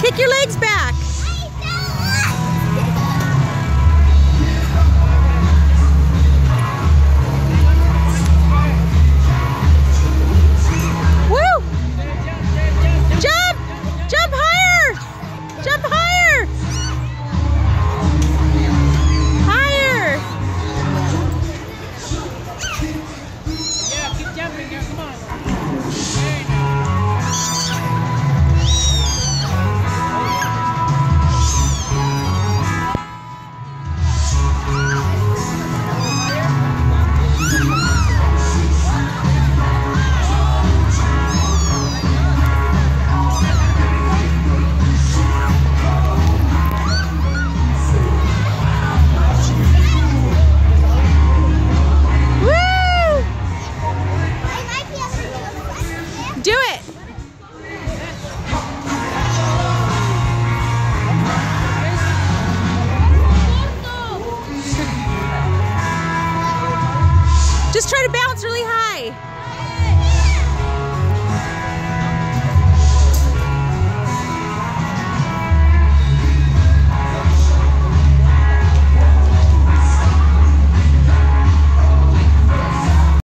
Kick your legs back. Woo! Jump! Jump higher! Jump higher! Higher! Yeah, keep jumping here. Come on. Do it! Just try to bounce really high.